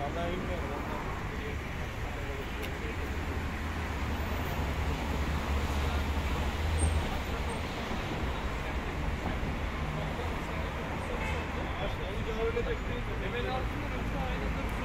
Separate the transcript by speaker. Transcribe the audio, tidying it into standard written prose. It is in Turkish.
Speaker 1: Vallahi bilmiyorum. Öyle bekleyin. Hemen altından önce aynı